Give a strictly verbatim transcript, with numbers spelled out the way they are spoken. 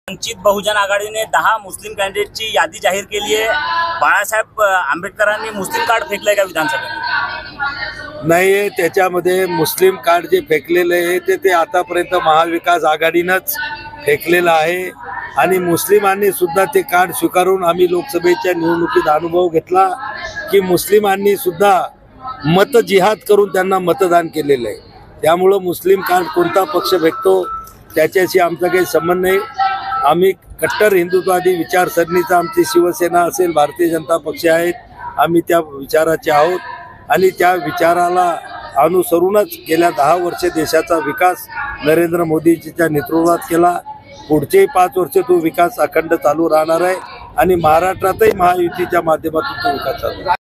वंचित बहुजन आघाडीने दहा मुस्लिम कॅन्डिडेटची यादी जाहीर केली आहे। बाळासाहेब आंबेडकरांनी मुस्लिम कार्ड फेकलंय का विधानसभेत? नाही, त्याच्यामध्ये मुस्लिम कार्ड जे फेकलेलं आहे ते ते आतापर्यंत महाविकास आघाडीनंच फेकलेलं आहे आणि मुस्लिमांनी सुद्धा ते कार्ड स्वीकारून आम्ही लोकसभेच्या निवडणुकीत अनुभव घेतला की मुस्लिमांनी सुद्धा मत जिहाद करून त्यांना मतदान केलेलं आहे। त्यामुळं मुस्लिम कार्ड कोणता पक्ष फेकतो त्याच्याशी आमचा काही संबंध नाही। आम्ही कट्टर हिंदुत्ववादी विचारसरणीचा आमची शिवसेना असेल, भारतीय जनता पक्ष आहेत, आम्ही त्या विचाराचे आहोत आणि त्या विचाराला अनुसरूनच गेल्या दहा वर्ष देशाचा विकास नरेंद्र मोदींच्या नेतृत्वात केला। पुढचे पाच वर्ष तो विकास अखंड चालू राहणार आहे आणि महाराष्ट्रातही महायुतीच्या माध्यमातून तो विकास चालू